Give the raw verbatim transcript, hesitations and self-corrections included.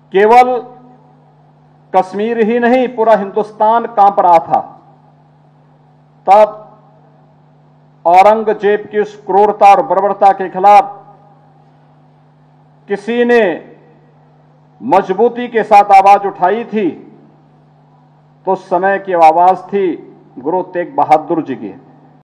केवल कश्मीर ही नहीं, पूरा हिंदुस्तान कांप रहा था। तब औरंगजेब की उस क्रूरता और बर्बरता के खिलाफ किसी ने मजबूती के साथ आवाज उठाई थी, तो उस समय की आवाज थी गुरु तेग बहादुर जी की।